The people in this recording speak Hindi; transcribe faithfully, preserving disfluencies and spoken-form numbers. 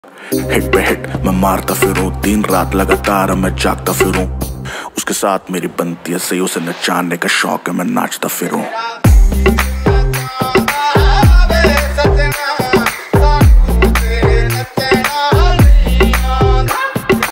हिट पे हिट मैं मारता फिरूं, दिन रात लगातार मैं जागता फिरूं। उसके साथ मेरी बनती है सही, उसे नचाने का शौक है, मैं नाचता फिरूं।